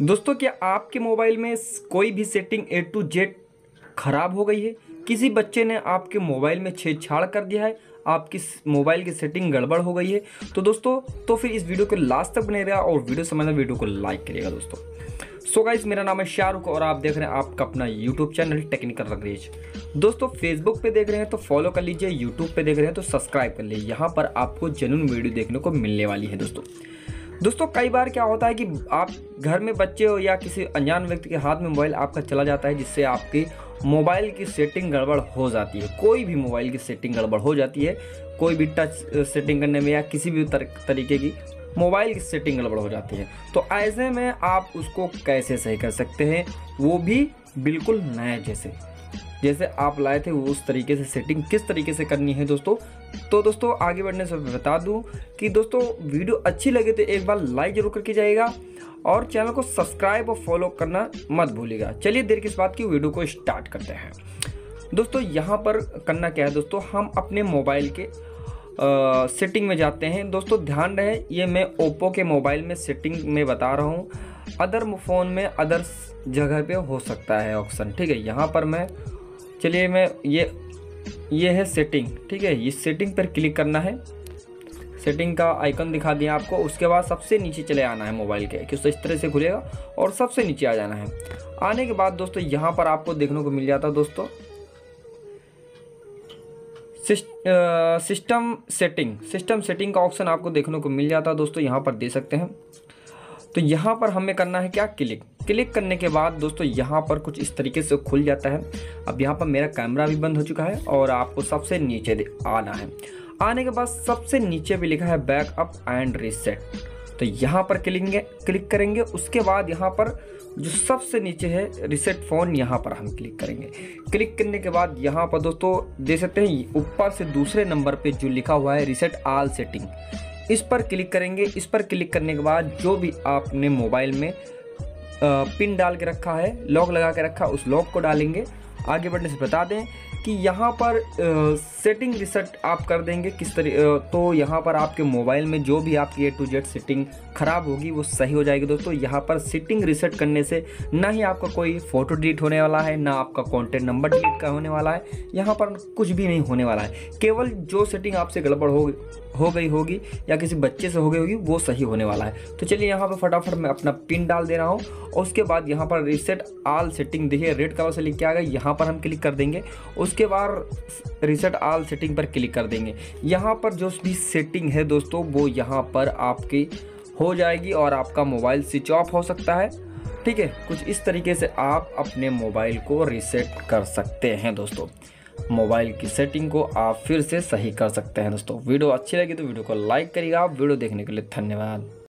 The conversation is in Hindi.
दोस्तों, क्या आपके मोबाइल में कोई भी सेटिंग ए टू जेड खराब हो गई है? किसी बच्चे ने आपके मोबाइल में छेड़छाड़ कर दिया है, आपकी मोबाइल की सेटिंग गड़बड़ हो गई है? तो दोस्तों, तो फिर इस वीडियो को लास्ट तक बने रहिएगा और वीडियो समझना, वीडियो को लाइक करिएगा दोस्तों। सो गाइस, मेरा नाम है शाहरुख और आप देख रहे हैं आपका अपना यूट्यूब चैनल टेक्निकल रंगरेज। दोस्तों, फेसबुक पे देख रहे हैं तो फॉलो कर लीजिए, यूट्यूब पे देख रहे हैं तो सब्सक्राइब कर लीजिए। यहाँ पर आपको जेन्युइन वीडियो देखने को मिलने वाली है दोस्तों। कई बार क्या होता है कि आप घर में बच्चे हो या किसी अनजान व्यक्ति के हाथ में मोबाइल आपका चला जाता है, जिससे आपकी मोबाइल की सेटिंग गड़बड़ हो जाती है। कोई भी मोबाइल की सेटिंग गड़बड़ हो जाती है, कोई भी टच सेटिंग करने में या किसी भी तरीके की मोबाइल की सेटिंग गड़बड़ हो जाती है। तो ऐसे में आप उसको कैसे सही कर सकते हैं, वो भी बिल्कुल नए जैसे आप लाए थे वो उस तरीके से सेटिंग किस तरीके से करनी है दोस्तों। तो दोस्तों, आगे बढ़ने से बता दूं कि दोस्तों, वीडियो अच्छी लगे तो एक बार लाइक जरूर करके जाइएगा और चैनल को सब्सक्राइब और फॉलो करना मत भूलिएगा। चलिए देर किस बात की, वीडियो को स्टार्ट करते हैं। दोस्तों, यहाँ पर करना क्या है दोस्तों, हम अपने मोबाइल के सेटिंग में जाते हैं। दोस्तों ध्यान रहे, ये मैं ओप्पो के मोबाइल में सेटिंग में बता रहा हूँ, अदर फ़ोन में अदर जगह पे हो सकता है ऑप्शन, ठीक है। यहाँ पर मैं ये है सेटिंग, ठीक है। इस सेटिंग पर क्लिक करना है, सेटिंग का आइकन दिखा दिया आपको। उसके बाद सबसे नीचे चले आना है मोबाइल के, कि इस तरह से खुलेगा और सबसे नीचे आ जाना है। आने के बाद दोस्तों, यहाँ पर आपको देखने को मिल जाता है दोस्तों सिस्टम सेटिंग का ऑप्शन आपको देखने को मिल जाता है दोस्तों। यहाँ पर दे सकते हैं। तो यहाँ पर हमें करना है क्या, क्लिक करने के बाद दोस्तों यहाँ पर कुछ इस तरीके से खुल जाता है। अब यहाँ पर मेरा कैमरा भी बंद हो चुका है और आपको सबसे नीचे आना है। आने के बाद सबसे नीचे भी लिखा है बैकअप एंड रीसेट, तो यहाँ पर क्लिक करेंगे। उसके बाद यहाँ पर जो सबसे नीचे है रीसेट फ़ोन, यहाँ पर हम क्लिक करेंगे। क्लिक करने के बाद यहाँ पर दोस्तों देख सकते हैं ऊपर से दूसरे नंबर पे जो लिखा हुआ है रीसेट ऑल सेटिंग, इस पर क्लिक करेंगे। इस पर क्लिक करने के बाद जो भी आपने मोबाइल में पिन डाल के रखा है, लॉक लगा के रखा, उस लॉक को डालेंगे। आगे बढ़ने से बता दें कि यहाँ पर सेटिंग रीसेट आप कर देंगे किस तरह, तो यहाँ पर आपके मोबाइल में जो भी आपकी ए टू जेड सेटिंग ख़राब होगी वो सही हो जाएगी दोस्तों। यहाँ पर सेटिंग रीसेट करने से ना ही आपका कोई फ़ोटो डिलीट होने वाला है, ना आपका कॉन्टैक्ट नंबर डिलीट का होने वाला है, यहाँ पर कुछ भी नहीं होने वाला है। केवल जो सेटिंग आपसे गड़बड़ हो गई होगी या किसी बच्चे से हो गई होगी वो सही होने वाला है। तो चलिए यहाँ पर फटाफट मैं अपना पिन डाल दे रहा हूँ और उसके बाद यहाँ पर रीसेट ऑल सेटिंग देखिए रेड कलर से लिख के आ गया, यहाँ पर हम क्लिक कर देंगे। उसके बाद रीसेट ऑल सेटिंग पर क्लिक कर देंगे। यहाँ पर जो भी सेटिंग है दोस्तों वो यहाँ पर आपकी हो जाएगी और आपका मोबाइल स्विच ऑफ हो सकता है, ठीक है। कुछ इस तरीके से आप अपने मोबाइल को रीसेट कर सकते हैं दोस्तों। मोबाइल की सेटिंग को आप फिर से सही कर सकते हैं दोस्तों। वीडियो अच्छी लगी तो वीडियो को लाइक करिएगा। वीडियो देखने के लिए धन्यवाद।